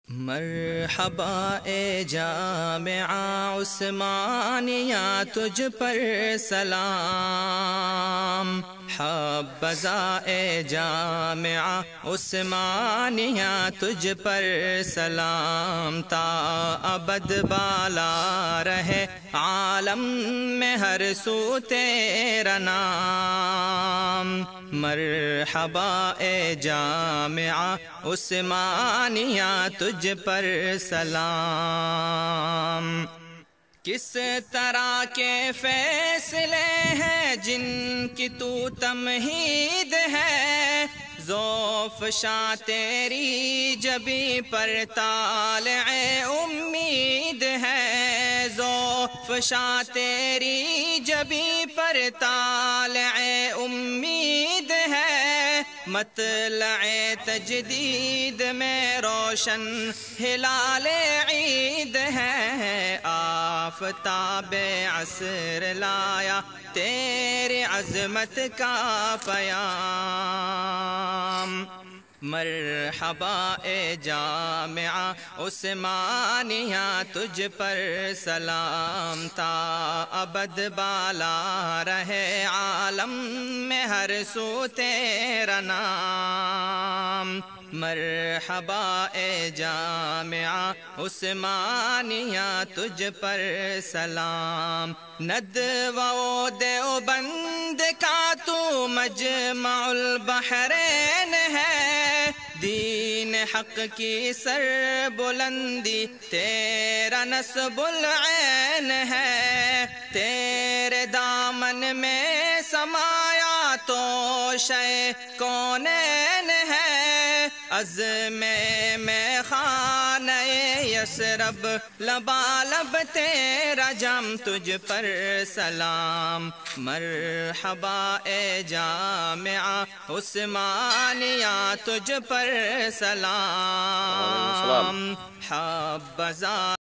مرحبا اے جامعہ عثمانیہ تجھ پر سلام، حبذا اے جامعہ عثمانیہ تجھ پر سلام، تا ابد بالا رہے عالم میں ہر سو تیرا نام۔ مرحبا اے جامعہ عثمانیہ تجھ پر سلام۔ کس طرح کے فیصلے ہیں جن کی تو تمہید ہے، ذوفشاں تیری جبیں پر طالع امید ہے، ذوفشاں تیری جبیں پر طالع امید ہے، مطلع تجدید میں روشن ہلال عید ہے، آفتاب عصر لایا تیرے عظمت کا پیام۔ مرحبا اے جامعہ عثمانیہ تجھ پر سلام، تا ابد بالا رہے عالم میں ہر سو تیرا نام۔ مرحبا اے جامعہ عثمانیہ تجھ پر سلام۔ ندوہ و دیوبند کا تو مجمع البحرین ہے، دین حق کی سر بلندی تیرا نصب العین ہے، تیرے دامن میں سمایا تو شے کونین ہے، عزم میں خانہ یثرب لبالب تیرا جم تجھ پر سلام۔ مرحبا اے جامعہ عثمانیہ تجھ پر سلام، حبذا